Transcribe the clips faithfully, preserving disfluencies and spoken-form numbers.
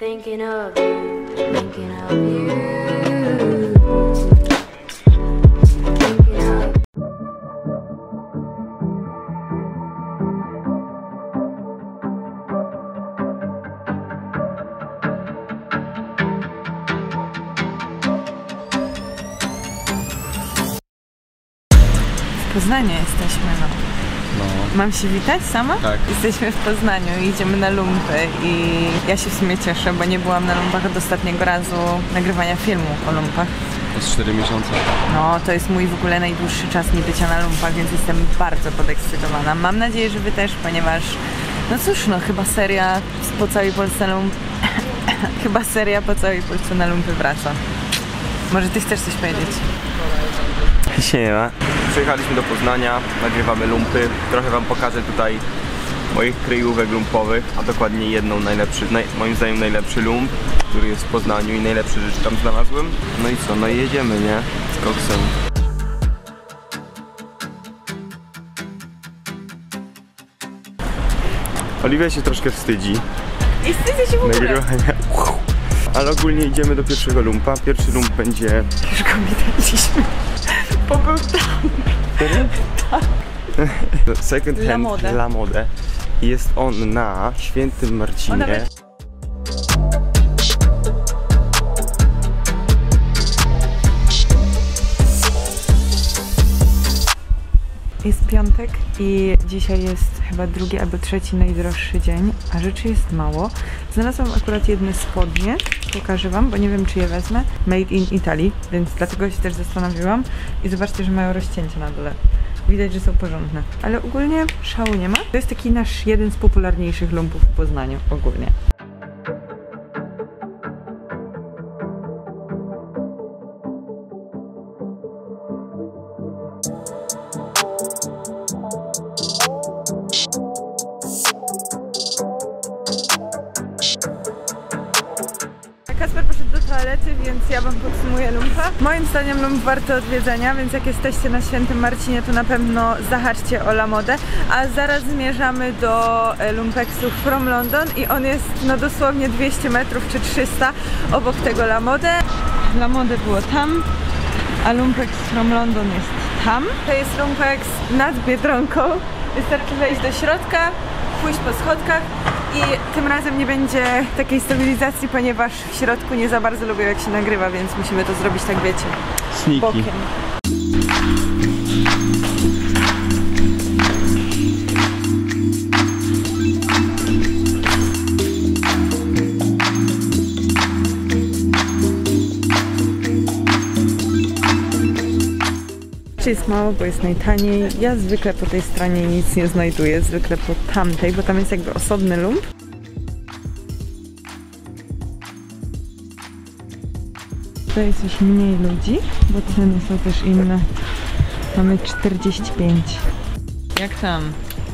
Thinking of you, thinking of you. W Poznaniu jesteśmy, no. No. Mam się witać sama? Tak. Jesteśmy w Poznaniu i idziemy na lumpy i ja się w sumie cieszę, bo nie byłam na lumpach od ostatniego razu nagrywania filmu o lumpach. Od cztery miesiące. No, to jest mój w ogóle najdłuższy czas niebycia na lumpach, więc jestem bardzo podekscytowana. Mam nadzieję, że wy też, ponieważ no cóż, no chyba seria po całej Polsce na lump... chyba seria po całej Polsce na lumpy wraca. Może ty chcesz coś powiedzieć? Siema. Przyjechaliśmy do Poznania, nagrywamy lumpy. Trochę wam pokażę tutaj moich kryjówek lumpowych, a dokładnie jedną najlepszy, naj, moim zdaniem najlepszy lump, który jest w Poznaniu i najlepsze rzeczy tam znalazłem. No i co, no i jedziemy, nie? Z koksem. Oliwia się troszkę wstydzi. I wstydzę się w ogóle. Nagrywania. Ale ogólnie idziemy do pierwszego lumpa. Pierwszy lump będzie... Już go widaliśmy, bo był tam. Second hand La Mode. La Mode. Jest on na Świętym Marcinie. Nawet... Jest piątek i dzisiaj jest chyba drugi albo trzeci najdroższy dzień, a rzeczy jest mało. Znalazłam akurat jedne spodnie, pokażę wam, bo nie wiem czy je wezmę. Made in Italy, więc dlatego się też zastanowiłam. I zobaczcie, że mają rozcięcie na dole. Widać, że są porządne, ale ogólnie szału nie ma. To jest taki nasz jeden z popularniejszych lumpów w Poznaniu ogólnie. Kasper poszedł do toalety, więc ja wam podsumuję lumpa. Moim zdaniem lump warto odwiedzenia, więc jak jesteście na Świętym Marcinie, to na pewno zahaczcie o La Mode. A zaraz zmierzamy do lumpexów From London i on jest no dosłownie dwieście metrów czy trzysta obok tego La Mode. La Mode było tam, a lumpex From London jest tam. To jest lumpex nad Biedronką. Wystarczy wejść do środka, pójść po schodkach i tym razem nie będzie takiej stabilizacji, ponieważ w środku nie za bardzo lubię jak się nagrywa, więc musimy to zrobić tak, wiecie, Sneaky. bokiem. Jest mało, bo jest najtaniej. Ja zwykle po tej stronie nic nie znajduję, zwykle po tamtej, bo tam jest jakby osobny lump. Tutaj jest już mniej ludzi, bo ceny są też inne. Mamy czterdzieści pięć. Jak tam?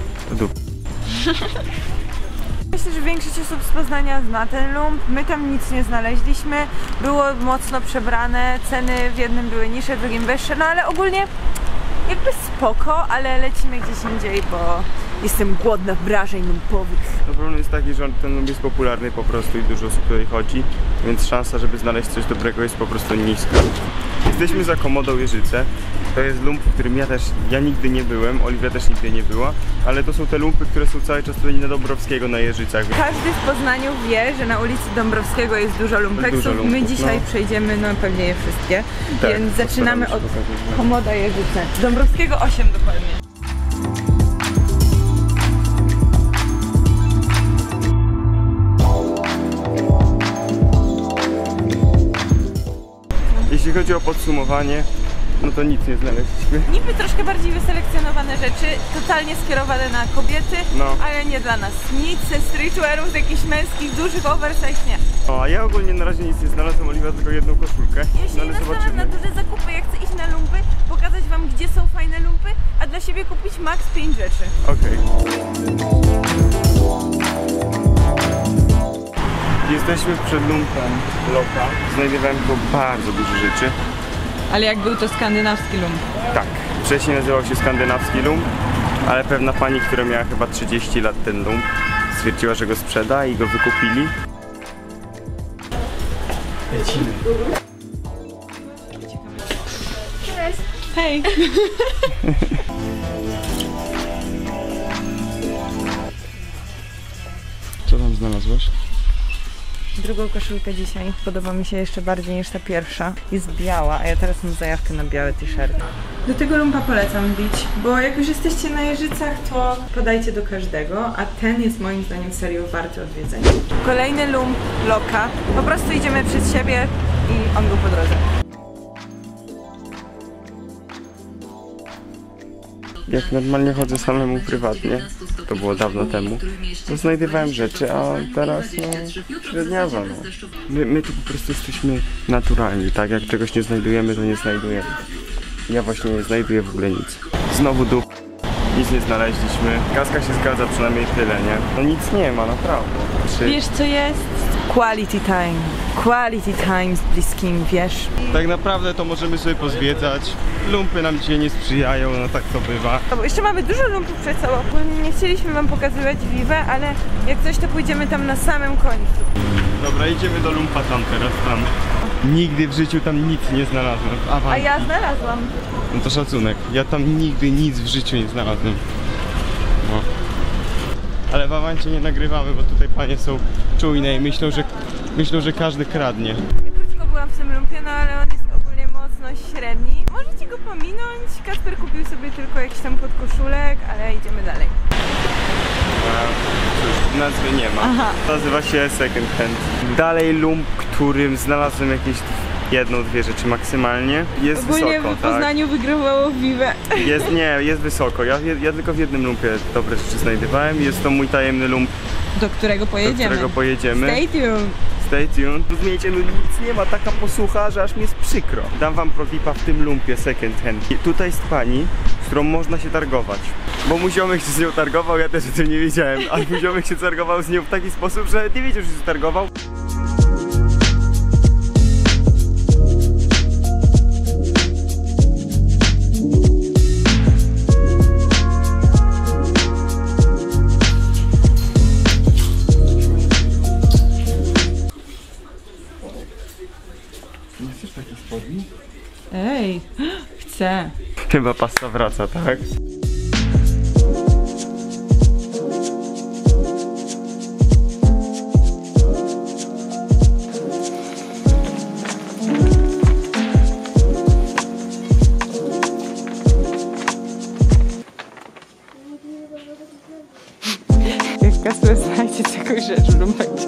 Myślę, że większość osób z Poznania zna ten lump. My tam nic nie znaleźliśmy. Było mocno przebrane, ceny w jednym były niższe, w drugim wyższe, no ale ogólnie jakby spoko, ale lecimy gdzieś indziej, bo jestem głodna wrażeń lumpowych. No problem jest taki, że ten lump jest popularny po prostu i dużo osób tutaj chodzi, więc szansa, żeby znaleźć coś dobrego jest po prostu niska. Jesteśmy za Komodą Jeżyce. To jest lump, w którym ja też, ja nigdy nie byłem, Oliwia też nigdy nie była, ale to są te lumpy, które są cały czas tutaj na Dąbrowskiego, na Jeżycach. Każdy w Poznaniu wie, że na ulicy Dąbrowskiego jest dużo lumpeksów. Dużo lumpów, My dzisiaj no. przejdziemy no pewnie je wszystkie, Tak, więc zaczynamy od pokazać, no. Komoda Jeżyce. Dąbrowskiego osiem dokładnie. Jeśli chodzi o podsumowanie, no to nic nie znaleźliśmy. Niby troszkę bardziej wyselekcjonowane rzeczy, totalnie skierowane na kobiety, No. ale nie dla nas. Nic ze streetwearów, z jakichś męskich, dużych oversize, nie. O, a ja ogólnie na razie nic nie znalazłem, Oliwia tylko jedną koszulkę. Ja się no, nie ale nastawiam na duże zakupy, ja chcę iść na lumpy, pokazać wam gdzie są fajne lumpy, a dla siebie kupić max pięć rzeczy. Okej. Jesteśmy przed lumpem Loka. Znajdowałem tu bardzo dużo rzeczy. Ale jak był to skandynawski lump? Tak, wcześniej nazywał się skandynawski lump, ale pewna pani, która miała chyba trzydzieści lat ten lump, stwierdziła, że go sprzeda i go wykupili. Lecimy. Hej! Co tam znalazłeś? Drugą koszulkę dzisiaj podoba mi się jeszcze bardziej niż ta pierwsza. Jest biała, a ja teraz mam zajawkę na białe t-shirty. Do tego lumpa polecam bić, bo jak już jesteście na Jeżycach, to podajcie do każdego, a ten jest moim zdaniem serio warty odwiedzenia. Kolejny lump Loka. Po prostu idziemy przed siebie i on był po drodze. Jak normalnie chodzę samemu prywatnie, to było dawno temu, to znajdowałem rzeczy, a teraz no średniawa, no. My, my tu po prostu jesteśmy naturalni, tak? Jak czegoś nie znajdujemy, to nie znajdujemy. Ja właśnie nie znajduję w ogóle nic. Znowu dup. Nic nie znaleźliśmy. Kaska się zgadza, przynajmniej tyle, nie? No nic nie ma, naprawdę. Czy... Wiesz co jest? Quality time. Quality time z bliskim, wiesz? Tak naprawdę to możemy sobie pozwiedzać. Lumpy nam dzisiaj nie sprzyjają, no tak to bywa. No bo jeszcze mamy dużo lumpów przed sobą. Nie chcieliśmy wam pokazywać Vivę, ale jak coś to pójdziemy tam na samym końcu. Dobra, idziemy do lumpa tam teraz, tam. Nigdy w życiu tam nic nie znalazłem. A ja znalazłam. No to szacunek. Ja tam nigdy nic w życiu nie znalazłem. No. Ale w Awancie nie nagrywamy, bo tutaj panie są czujne i myślą, że, myślą, że każdy kradnie. Ja krótko byłam w tym lumpie, no ale on jest ogólnie mocno średni. Możecie go pominąć. Kasper kupił sobie tylko jakiś tam podkoszulek, ale idziemy dalej. Cóż, nazwy nie ma. Aha. Nazywa się Second Hand. Dalej lump, którym znalazłem jakieś jedną, dwie rzeczy maksymalnie. Jest Ogólnie wysoko, w Poznaniu tak? wygrywało Vivę. Jest, nie, jest wysoko. Ja, ja tylko w jednym lumpie dobre rzeczy znajdowałem. Jest to mój tajemny lump, Do którego pojedziemy. do którego pojedziemy. Stay tuned. Stay tuned. Rozumiecie, no nic nie ma, taka posłucha, że aż mi jest przykro. Dam wam protipa w tym lumpie second hand. I tutaj jest pani, z którą można się targować. Bo mój ziomek się z nią targował, ja też o tym nie wiedziałem. A mój ziomek się targował z nią w taki sposób, że nie wiedział, że się targował. Nie chcesz takich spodni? Ej, chcę. Chyba pasta wraca, tak? Jak Kasper znajdzie jakąś rzecz w lumpecie.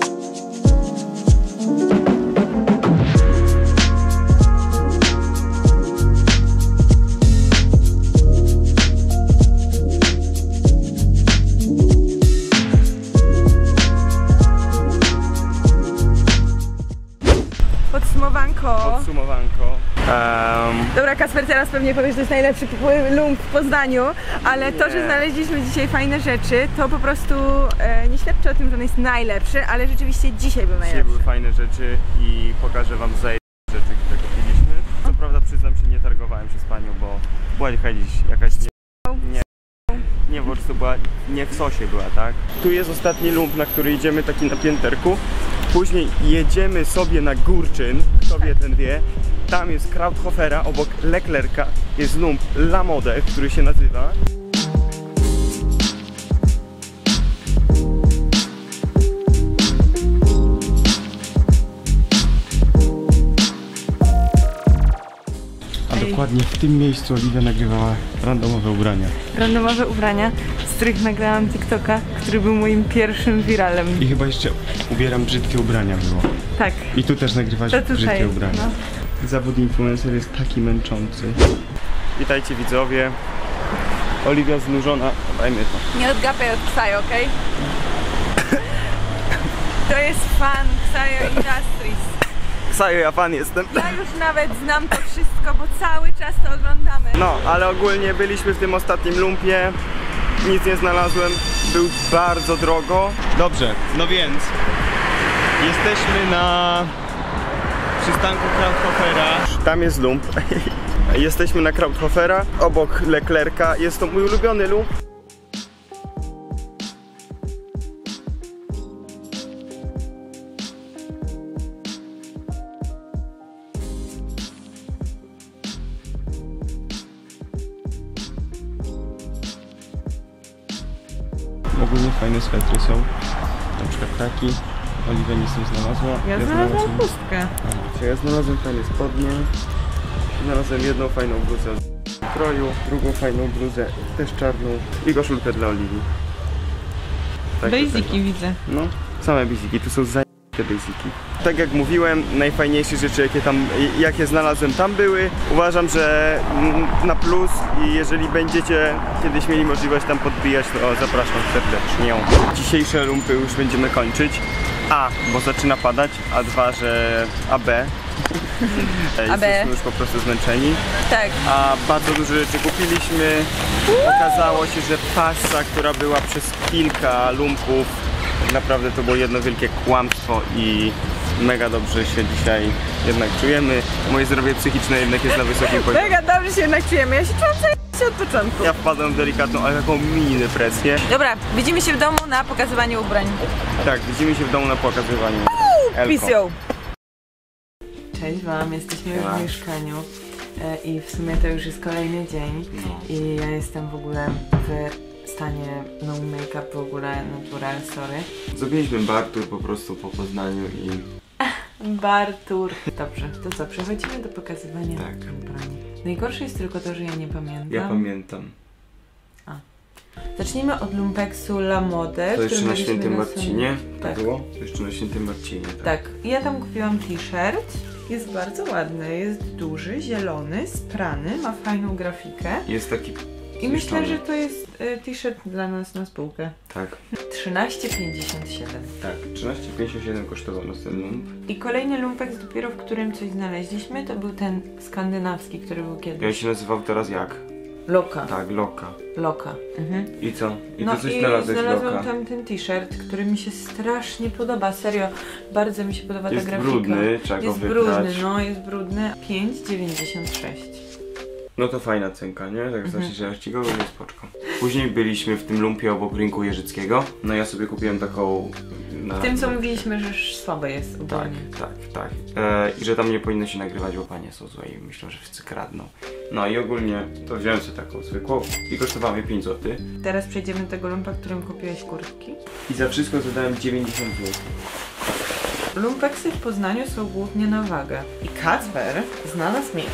Podsumowanko. Podsumowanko. Um, Dobra, Kasper, teraz pewnie powiesz, że to jest najlepszy lump w Poznaniu, ale to, Nie. że znaleźliśmy dzisiaj fajne rzeczy, to po prostu e, nie świadczy o tym, że on jest najlepszy, ale rzeczywiście dzisiaj był dzisiaj najlepszy. były fajne rzeczy i pokażę wam zajebane rzeczy, które kupiliśmy. Co prawda przyznam się, nie targowałem się z panią, bo była jakaś, jakaś nie, nie, nie, po prostu była, nie w sosie była, tak? Tu jest ostatni lump, na który idziemy, taki na pięterku. Później jedziemy sobie na Górczyn, kto wie, ten wie. Tam jest Krauthofera, obok Leclerca jest lump La Mode, który się nazywa. A dokładnie w tym miejscu Oliwia nagrywała randomowe ubrania. Randomowe ubrania, z których nagrałam TikToka, który był moim pierwszym wiralem. I chyba jeszcze ubieram brzydkie ubrania było. Tak. I tu też nagrywać To tutaj, brzydkie ubrania. no. Zawód influencer jest taki męczący. Witajcie widzowie. Oliwia znużona. Dajmy to. Nie odgapiaj od Ksajo, okej? To jest fan Ksajo Industries. Ksajo, ja fan jestem. Ja już nawet znam to wszystko, bo cały czas to oglądamy. No, ale ogólnie byliśmy w tym ostatnim lumpie. Nic nie znalazłem. Był bardzo drogo. Dobrze, no więc jesteśmy na przystanku Krauthofera. Tam jest lump. Jesteśmy na Krauthofera, obok Leclerca. Jest to mój ulubiony lump. ogólnie fajne swetry są. Na przykład taki. Oliwia nic nie znalazła. Ja, ja znalazłam znalazłem... pustkę. Aha. Ja znalazłem fajne spodnie. Znalazłem jedną fajną bluzę z kroju, drugą fajną bluzę, też czarną i koszulkę dla Oliwii. Tak, basiki widzę. No, same basiki, tu są za... te basiki. Tak jak mówiłem, najfajniejsze rzeczy jakie tam, jakie znalazłem tam były. Uważam, że na plus i jeżeli będziecie kiedyś mieli możliwość tam podbijać, to zapraszam serdecznie. Dzisiejsze lumpy już będziemy kończyć. A, bo zaczyna padać, a dwa, że A B. Jesteśmy już po prostu zmęczeni. Tak. A bardzo dużo rzeczy kupiliśmy. Okazało się, że pasa, która była przez kilka lumpów, tak naprawdę to było jedno wielkie kłamstwo i mega dobrze się dzisiaj jednak czujemy. Moje zdrowie psychiczne jednak jest na wysokim poziomie. Mega dobrze się jednak czujemy. Ja się czułam się od początku. Ja wpadłem w delikatną, ale taką mini depresję. Dobra, widzimy się w domu na pokazywaniu ubrań. Tak, widzimy się w domu na pokazywaniu. Peace. Cześć wam, jesteśmy już w mieszkaniu i w sumie to już jest kolejny dzień i ja jestem w ogóle w stanie no make-up, w ogóle natural, sorry. Zrobiliśmy bar tour po prostu po Poznaniu i... Bar tour. Dobrze, to co, przechodzimy do pokazywania tak. ubrań. Najgorsze jest tylko to, że ja nie pamiętam. Ja pamiętam. A. Zacznijmy od lumpeksu La Mode. To jeszcze na Świętym Marcinie? Tak. To było? To jeszcze na Świętym Marcinie, tak. Tak. Ja tam kupiłam t-shirt. Jest bardzo ładny, jest duży, zielony, sprany, ma fajną grafikę. Jest taki... I myślę, że to jest y, t-shirt dla nas na spółkę. Tak. trzynaście pięćdziesiąt siedem. Tak, trzynaście pięćdziesiąt siedem kosztował nas ten lump. I kolejny lumpek, dopiero w którym coś znaleźliśmy, to był ten skandynawski, który był kiedyś. Ja się nazywał teraz jak? Loka. Tak, Loka. Loka. Mhm. I co? I no ty coś i znalazłeś znalazłam Loka. tam ten t-shirt, który mi się strasznie podoba, serio. Bardzo mi się podoba jest ta grafika. Brudny, trzeba go jest wyprać. brudny, no jest brudny. pięć dziewięćdziesiąt sześć. No to fajna cenka, nie? Tak mhm. znaczy, że arcigowo jest spoczko. Później byliśmy w tym lumpie obok Rynku Jeżyckiego. No ja sobie kupiłem taką... Na... W tym co mówiliśmy, że słabe jest Tak, ogólnie. tak, tak. E, I że tam nie powinno się nagrywać, bo panie są złe i myślą, że wszyscy kradną. No i ogólnie to wziąłem sobie taką zwykłą i kosztowała mnie pięć złotych. Teraz przejdziemy do tego lumpa, którym kupiłeś kurtki. I za wszystko zadałem dziewięćdziesiąt złotych. Lumpeksy w Poznaniu są głównie na wagę. I Kacper znalazł mi...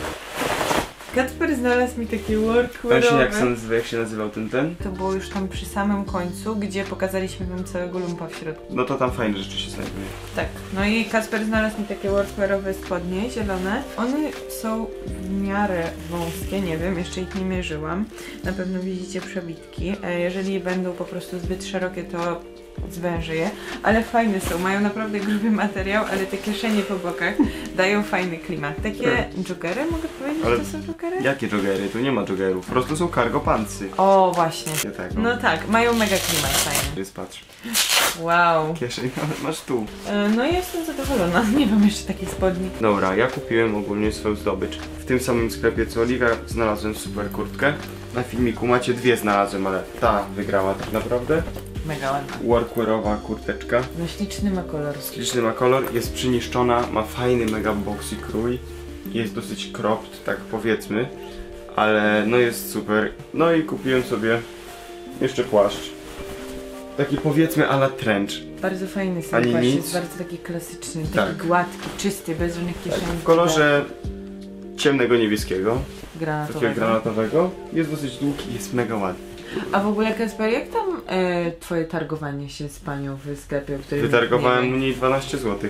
Kacper znalazł mi takie workwearowe. Jak się, nazywa, jak się nazywał ten ten? To było już tam przy samym końcu, gdzie pokazaliśmy wam całego lumpa w środku. No to tam fajne rzeczy się znajduje. Tak. No i Kacper znalazł mi takie workwearowe spodnie, zielone. One są w miarę wąskie, nie wiem, jeszcze ich nie mierzyłam. Na pewno widzicie przebitki. Jeżeli będą po prostu zbyt szerokie, to zwęży je, ale fajne są, mają naprawdę gruby materiał, ale te kieszenie po bokach dają fajny klimat. Takie hmm. joggery, mogę powiedzieć, ale że to są joggery? Jakie joggery? Tu nie ma joggerów, po prostu są cargo pantsy. O, właśnie. Ja tak, no. no tak, mają mega klimat fajny. Jest, patrz. Wow. Kieszeń masz tu. E, no i jestem zadowolona, nie mam jeszcze takiej spodni. Dobra, ja kupiłem ogólnie swoją zdobycz. W tym samym sklepie co Oliwia znalazłem super kurtkę. Na filmiku macie dwie znalazłem, ale ta wygrała tak naprawdę. Mega ładna. Workwearowa kurteczka. No śliczny ma kolor. Śliczny ma kolor, jest przyniszczona, ma fajny mega boxy krój. Jest dosyć cropped, tak powiedzmy. Ale no jest super. No i kupiłem sobie jeszcze płaszcz. Taki powiedzmy a la trench. Bardzo fajny sam Ani płaszcz, nic. jest bardzo taki klasyczny, taki Tak. gładki, czysty, bez żadnych kieszeni. Tak, w kolorze ciemnego niebieskiego. Granatowego. Takiego granatowego. Jest dosyć długi, jest mega ładny. A w ogóle Kacper, jak tam e, twoje targowanie się z panią w sklepie, o którym Wytargowałem nie mniej dwanaście złotych.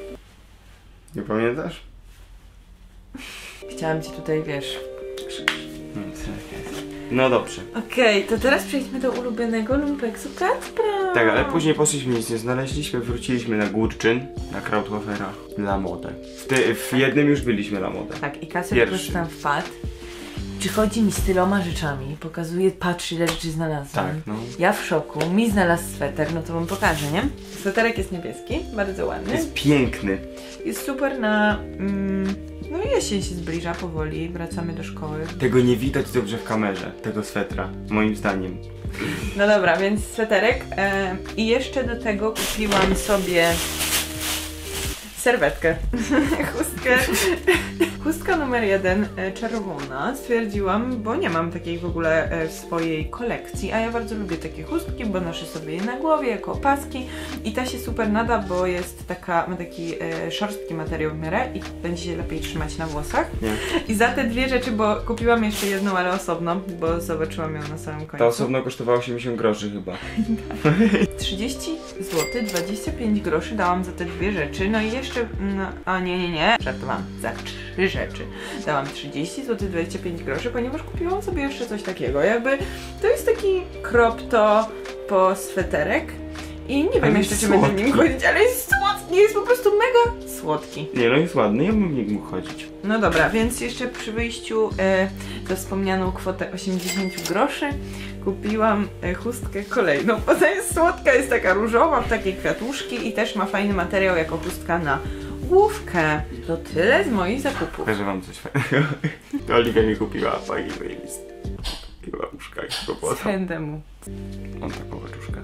Nie pamiętasz? Chciałam ci tutaj, wiesz... No dobrze. Okej, okay, to teraz przejdźmy do ulubionego lumpeksu Kacpra. Tak, ale później poszliśmy, nic nie znaleźliśmy, wróciliśmy na Górczyn, na Krauthofera, La Mode. W, ty, w jednym już byliśmy La Mode. Tak, i Kacper po prostu tam wpadł. Przychodzi mi z tyloma rzeczami, pokazuje, patrzy ile rzeczy znalazłam. Tak, no. Ja w szoku, mi znalazł sweter, no to wam pokażę, nie? Sweterek jest niebieski, bardzo ładny. Jest piękny. Jest super na... Mm, no jesień się zbliża powoli, wracamy do szkoły. Tego nie widać dobrze w kamerze, tego swetra, moim zdaniem. No dobra, więc sweterek. E, I jeszcze do tego kupiłam sobie serwetkę. Chustkę. Chustka numer jeden, e, czerwona, stwierdziłam, bo nie mam takiej w ogóle e, w swojej kolekcji, a ja bardzo lubię takie chustki, bo noszę sobie je na głowie jako opaski i ta się super nada, bo jest taka, ma taki e, szorstki materiał w miarę i będzie się lepiej trzymać na włosach. Nie. I za te dwie rzeczy, bo kupiłam jeszcze jedną, ale osobno, bo zobaczyłam ją na samym końcu. Ta osobno kosztowała osiemdziesiąt groszy chyba. trzydzieści złotych, dwadzieścia pięć groszy dałam za te dwie rzeczy, no i jeszcze, no, a nie, nie, nie, żartowałam, za trzy rzeczy dałam trzydzieści złotych, dwadzieścia pięć groszy, ponieważ kupiłam sobie jeszcze coś takiego, jakby to jest taki crop top po sweterek i nie wiem jeszcze, czy będę w nim chodzić, ale jest słodki, jest po prostu mega słodki. Nie no, jest ładny, ja bym w nim mógł chodzić. No dobra, więc jeszcze przy wyjściu e, za wspomnianą kwotę osiemdziesiąt groszy kupiłam e, chustkę kolejną. Ona jest słodka, jest taka różowa, w takiej kwiatuszki i też ma fajny materiał jako chustka na główkę. To tyle z moich zakupów. Pokażę wam coś fajnego. To Oliwia mi kupiła fajny list. Takiego łapuszka i kłopota. Temu. Mam taką łapuszkę.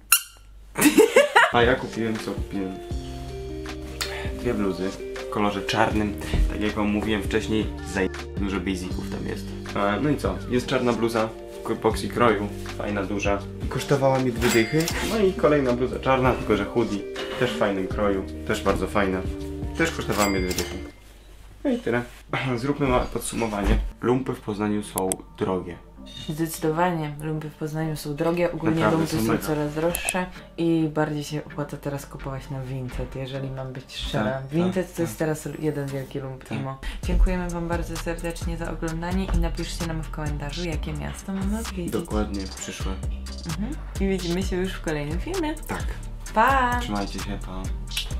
A ja kupiłem co kupiłem? Dwie bluzy w kolorze czarnym. Tak jak wam mówiłem wcześniej, zaj... dużo basiców tam jest. A, no i co? Jest czarna bluza w epoxy kroju. Fajna, duża. Kosztowała mi dwie dychy. No i kolejna bluza czarna, tylko że hoodie. Też w fajnym kroju. Też bardzo fajna. Też kosztowała mnie dwie dychy. No i tyle. Zróbmy małe podsumowanie. Lumpy w Poznaniu są drogie. Zdecydowanie lumpy w Poznaniu są drogie, ogólnie Naprawdę lumpy są są mega. coraz droższe i bardziej się opłaca teraz kupować na Vinted, jeżeli mam być szczera. Tak, Vinted tak, to jest tak. teraz jeden wielki lump Tak. imo. Dziękujemy wam bardzo serdecznie za oglądanie i napiszcie nam w komentarzu, jakie miasto mamy odwiedzić. Dokładnie, przyszłe. Mhm. I widzimy się już w kolejnym filmie. Tak. Pa! Trzymajcie się, pa.